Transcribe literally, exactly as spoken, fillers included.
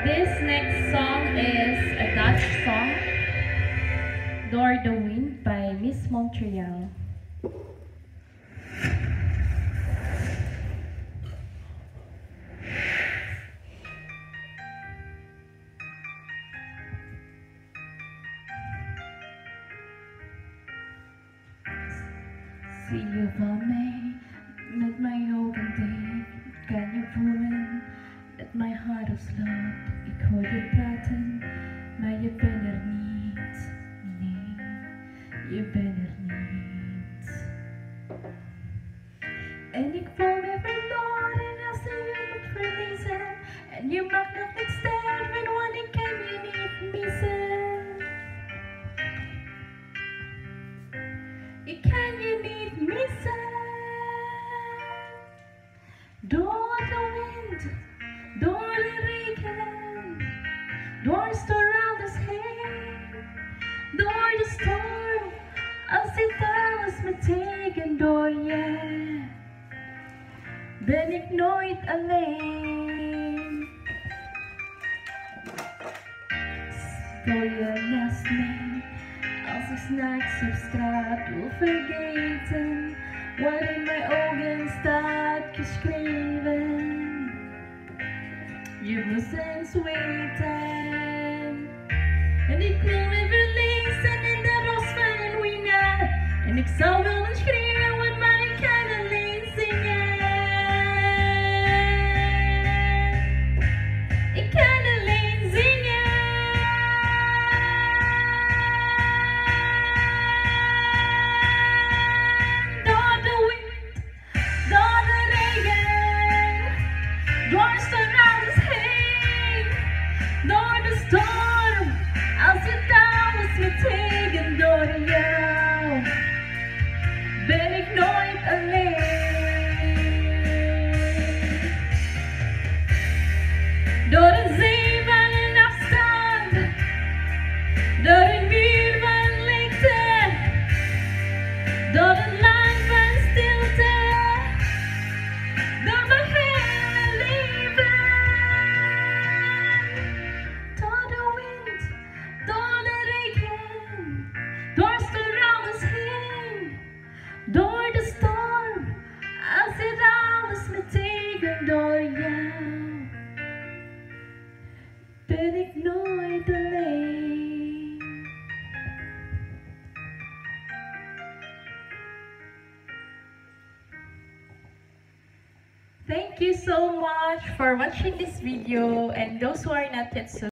This next song is a Dutch song, Door the Wind by Miss Montreal. Zie je van mij met mijn ogen dicht, kan je voelen dat mijn hart op slot. Ik hoor je praten, maar je bent er niet. Nee, je bent er niet. En ik voel me verloren als je moet verliezen. En je mag nog niet sterven, want ik kan je niet missen. Ik kan je niet missen. Door de wind, door de regen, door storms heen, door de storm, als dit alles me tegen, door je ben ik nooit alleen. Stoor je naast mij, als ik s'nachts op straat wil vergeten wat in mijn ogen staat geschreven. Je moest eens weten. En ik wil me verlezen in de ros van een winnaar. En ik zou willen schreeuwen, maar ik kan alleen zingen. Ik kan alleen zingen. Door de wind, door de regen, door storms heen, door de storm, als het alles me tegen, door jou ben ik nooit alleen. Door een zee van een afstand, door een muur van leegte, door een land van stilte, door mijn hele leven. Door de wind, door de regen, door storms heen, door de storm, als dit alles me tegen, door jou ben ik nooit alleen. Thank you so much for watching this video, and those who are not yet subscribed,